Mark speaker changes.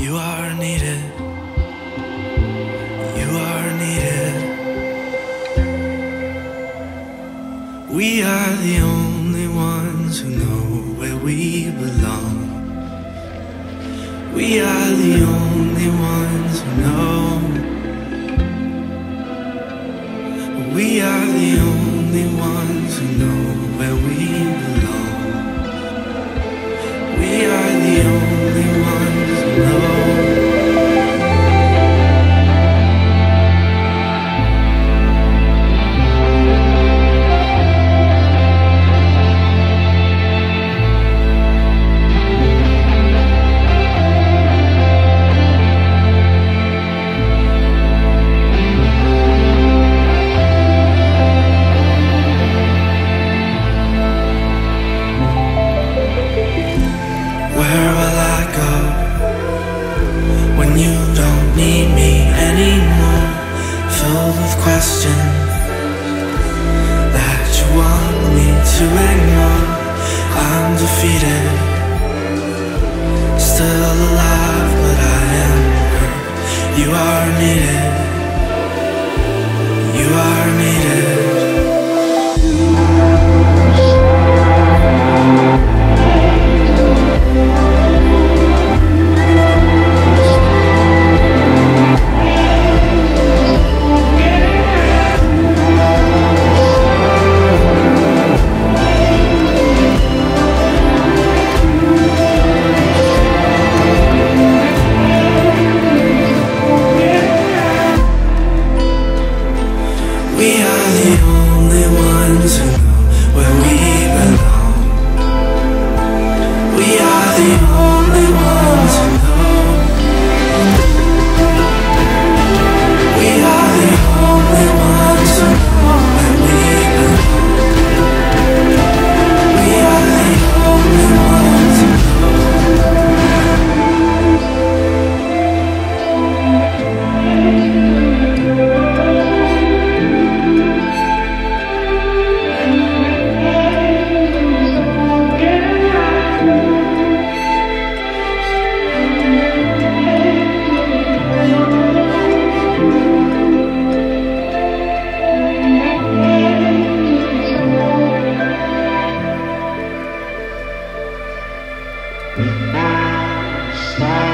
Speaker 1: You are needed. You are needed. We are the only ones who know where we belong. We are the only ones who know. We are the only ones who know where we belong. We are the only ones who know. Where will I go when you don't need me anymore? Filled with questions that you want me to ignore. I'm defeated, still alive, but I am hurt. You are needed. You are needed. We are the only ones who know where we belong. We are the only ones who know. We are the only ones who know where we belong. We are the only ones who know.
Speaker 2: Smile.